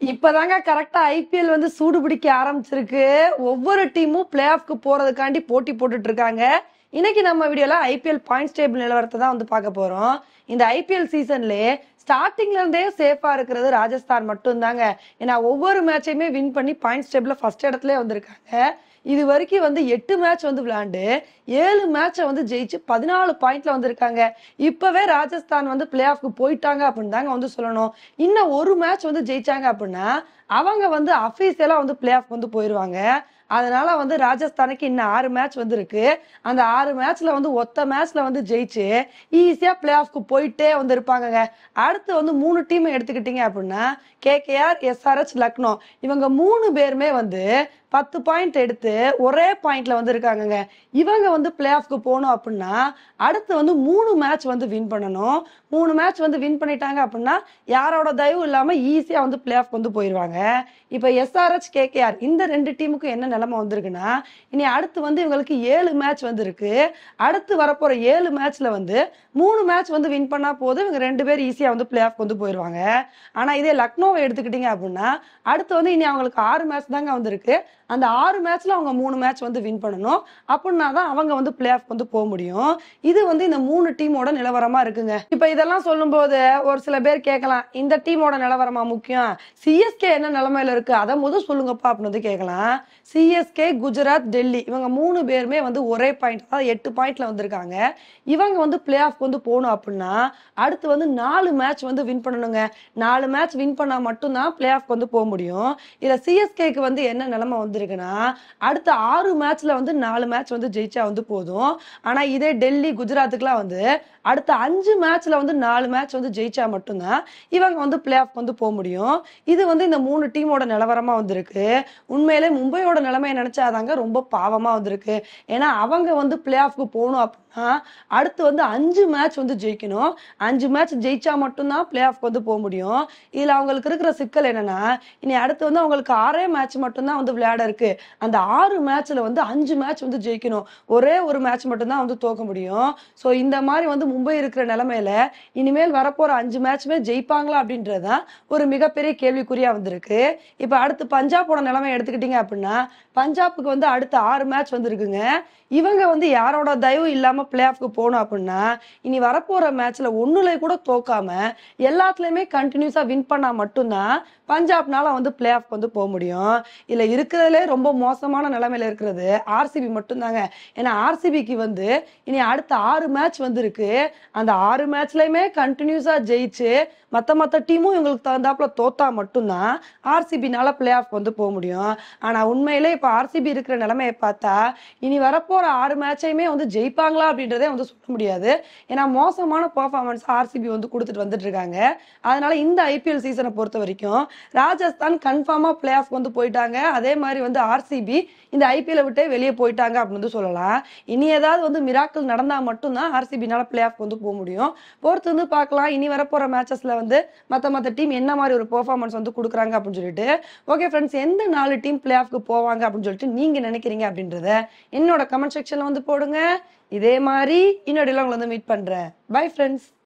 இப்பதாங்க கரெக்டா ஐபிஎல் வந்து சூடு பிடிக்க ஆரம்பிச்சிருக்கு. ஒவ்வொரு டீமும் பிளே ஆஃப்க்கு போறதுக்காண்டி போட்டி போட்டுட்டு இருக்காங்க. இன்னைக்கு நம்ம வீடியோல ஐபிஎல் பாயிண்ட்ஸ் டேபிள் நிலவரத்தை தான் வந்து பார்க்க போறோம். இந்த ஐபிஎல் சீசன்லயே ஸ்டார்டிங்ல இருந்தே சேஃபா இருக்கிறது ராஜஸ்தான் மட்டும் தாங்க. ஏன்னா ஒவ்வொரு மேட்சையுமே வின் பண்ணி பாயிண்ட்ஸ் டேபிள்ல ஃபர்ஸ்ட் இடத்துல வந்திருக்காங்க. இது வரைக்கும் வந்து 8 மேட்ச் வந்து விளையாண்டு 7 மேட்சை வந்து ஜெயிச்சு 14 பாயிண்ட்ல வந்திருக்காங்க. இப்பவே ராஜஸ்தான் வந்து பிளே ஆஃப்க்கு போயிட்டாங்க அப்படின்னு தாங்க வந்து சொல்லணும். இன்னும் ஒரு மேட்ச் வந்து ஜெயிச்சாங்க அப்படின்னா அவங்க வந்து அபிஷியலா வந்து பிளே ஆஃப் வந்து போயிருவாங்க. அதனால வந்து ராஜஸ்தானுக்கு இன்னும் 6 மேட்ச் வந்து இருக்கு. அந்த 6 மேட்ச்ல வந்து ஒத்த மேட்ச்ல வந்து ஜெயிச்சு ஈஸியா பிளே ஆஃப்க்கு போயிட்டே வந்து இருப்பாங்க. அடுத்து வந்து 3 டீம் எடுத்துக்கிட்டீங்க அப்படின்னா கேகேஆர், எஸ்ஆர்எச், லக்னோ இவங்க 3 பேருமே வந்து 10 பாயிண்ட் எடுத்து ஒரே பாயிண்ட்ல வந்து இருக்காங்க. இவங்க வந்து பிளே ஆஃப்க்கு போகணும் அப்படின்னா அடுத்து வந்து 3 மேட்ச் வந்து வின் பண்ணணும். 3 மேட்ச் வந்து வின் பண்ணிட்டாங்க அப்படின்னா யாரோட தயவு இல்லாம ஈஸியா வந்து பிளே ஆஃப் வந்து போயிருவாங்க. இப்ப எஸ்ஆர்எச், கேகேஆர் இந்த 2 டீமுக்கும் என்ன நிலைமை வந்திருக்குன்னா இனி அடுத்து வந்து இவங்களுக்கு 7 மேட்ச் வந்து இருக்கு. அடுத்து வரப்போற 7 மேட்ச்ல வந்து 3 மேட்ச் வந்து வின் பண்ணா போதும் இவங்க 2 பேரும் ஈஸியா வந்து பிளே ஆஃப் வந்து போயிருவாங்க. ஆனா இதே லக்னோவை எடுத்துக்கிட்டீங்க அப்படின்னா அடுத்து வந்து இனி அவங்களுக்கு 6 மேட்ச் தாங்க வந்திருக்கு. அந்த 6 மேட்ச்ல அவங்க 3 மேட்ச் வந்து வின் பண்ணணும். அப்படின்னா தான் அவங்க வந்து பிளே ஆஃப் வந்து போக முடியும். இது வந்து இந்த 3 டீமோட நிலவரமா இருக்குங்க. இப்ப இதெல்லாம் சொல்லும் போது ஒரு சில பேர் கேட்கலாம், இந்த டீமோட நிலவரமா முக்கியம், சிஎஸ்கே என்ன நிலைமையில இருக்கு அதை முதல் சொல்லுங்கப்பா அப்படின்னு வந்து கேட்கலாம். சிஎஸ்கே, குஜராத், டெல்லி இவங்க 3 பேருமே வந்து ஒரே பாயிண்ட், அதாவது 8 பாயிண்ட்ல வந்திருக்காங்க. இவங்க வந்து பிளே ஆஃப் வந்து போகணும் அப்படின்னா அடுத்து வந்து 4 மேட்ச் வந்து வின் பண்ணணுங்க. 4 மேட்ச் வின் பண்ணா மட்டும்தான் பிளே ஆஃப் வந்து போக முடியும். இதுல சிஎஸ்கேக்கு வந்து என்ன நிலைமை வந்திருக்குன்னா அடுத்த 6 மேட்ச்ல வந்து 4 மேட்ச் வந்து ஜெயிச்சா வந்து போதும். ஆனா இதே டெல்லி, குஜராத்துக்குலாம் வந்து அடுத்த 5 மேட்ச்ல வந்து 4 மேட்ச் வந்து ஜெயிச்சா மட்டும்தான் இவங்க வந்து பிளே ஆஃப் வந்து போக முடியும். இது வந்து இந்த 3 டீமோட நிலவரமா வந்திருக்கு. உண்மையிலே மும்பையோட நிலைமையை நினைச்சாதாங்க ரொம்ப பாவமா வந்திருக்கு. ஏன்னா அவங்க வந்து பிளே ஆஃப்க்கு போகணும் அப்படின்னா அடுத்து வந்து 5 மேட்ச் வந்து ஜெயிக்கணும். 5 மேட்ச் ஜெயிச்சா மட்டும்தான் பிளே ஆஃப் வந்து போக முடியும். இதுல அவங்களுக்கு இருக்கிற சிக்கல் என்னன்னா இனி அடுத்து வந்து அவங்களுக்கு 6 மேட்ச் மட்டும்தான் வந்து விளையாட இருக்கு. அந்த 6 மேட்ச்ல வந்து 5 மேட்ச் வந்து ஜெயிக்கணும். ஒரே ஒரு மேட்ச் மட்டும்தான் வந்து தோக்க முடியும். ஸோ இந்த மாதிரி வந்து மும்பை இருக்கிற நிலைமையில இனிமேல் வரப்போற 5 மேட்ச்மே ஜெயிப்பாங்களா அப்படின்றதுதான் ஒரு மிகப்பெரிய கேள்விக்குறியா வந்திருக்கு. இப்ப அடுத்து பஞ்சாபோட நிலைமை எடுத்துக்கிட்டீங்க அப்படின்னா பஞ்சாபுக்கு வந்து அடுத்த 6 மேட்ச் வந்து இருக்குங்க. இவங்க வந்து யாரோட தயவு இல்லாம பிளே ஆஃப்க்கு போகணும் அப்படின்னா இனி வரப்போற மேட்ச்ல ஒண்ணுல கூட தோக்காம எல்லாத்துலயுமே கண்டினியூஸா வின் பண்ணா மட்டும்தான் பஞ்சாப்னால வந்து பிளே ஆஃப் வந்து போக முடியும். இதுல இருக்கிறதுலே ரொம்ப மோசமான நிலைமையில இருக்கிறது ஆர்சிபி மட்டும்தாங்க. ஏன்னா ஆர்சிபிக்கு வந்து இனி அடுத்த 6 மேட்ச் வந்து இருக்கு. அந்த 6 மேட்ச்லயுமே கண்டினியூஸா ஜெயிச்சு மத்த டீமும் இவங்களுக்கு தகுந்தாப்புல தோத்தா மட்டும்தான் ஆர்சிபினால பிளே ஆஃப் வந்து போக முடியும். ஆனா உண்மையிலே இப்ப ஆர்சிபி இருக்கிற நிலைமையை பார்த்தா இனி வரப்போற 6 மேட்சையுமே வந்து ஜெயிப்பாங்களா அப்படின்றதே வந்து சொல்ல முடியாது. ஏன்னா மோசமான பெர்ஃபார்மன்ஸ் ஆர்சிபி வந்து கொடுத்துட்டு வந்துட்டு இருக்காங்க. அதனால இந்த ஐபிஎல் சீசனை பொறுத்த வரைக்கும் ராஜஸ்தான் கன்ஃபார்மா பிளே ஆஃப் வந்து போயிட்டாங்க. அதே மாதிரி வந்து ஆர்சிபி இந்த ஐபிஎல் விட்டே வெளியே போயிட்டாங்க அப்படின்னு வந்து சொல்லலாம். இனி ஏதாவது வந்து மிராக்கிள் நடந்தா மட்டும்தான் ஆர்சிபினால பிளே ஆஃப் வந்து போக முடியும். பொறுத்து வந்து பார்க்கலாம் இனி வரப்போற மேட்சஸ்ல வந்து மத்த டீம் என்ன மாதிரி ஒரு பெர்ஃபார்மன்ஸ் வந்து கொடுக்குறாங்க அப்படின்னு சொல்லிட்டு. ஓகே ஃப்ரெண்ட்ஸ், எந்த 4 டீம் பிளே ஆஃப்க்கு போவாங்க அப்படின்னு சொல்லிட்டு நீங்க நினைக்கிறீங்க அப்படின்றத என்னோட கமெண்ட் செக்ஷன்ல வந்து போடுங்க. இதே மாதிரி இன்னொரு உங்களை வந்து மீட் பண்றேன். Bye friends.